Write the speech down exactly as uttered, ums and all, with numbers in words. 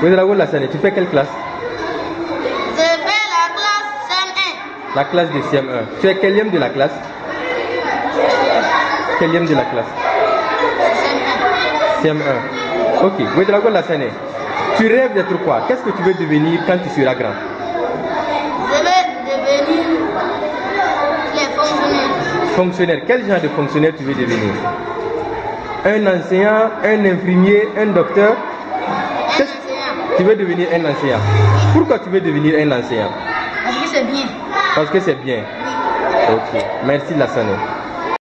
Ouedraogo Lassane, tu fais quelle classe? Je fais la classe C M un. La classe de C M un. Tu es quelième de la classe? Quelième de la classe? C M un. Ok. Ouedraogo Lassane, tu rêves d'être quoi? Qu'est-ce que tu veux devenir quand tu seras grand? Je veux devenir les fonctionnaires. Fonctionnaire. Quel genre de fonctionnaire tu veux devenir? Un enseignant, un infirmier, un docteur? Un enseignant. Tu veux devenir un enseignant? Pourquoi tu veux devenir un enseignant? Parce que c'est bien. Parce que c'est bien. Ok. Merci Lassane.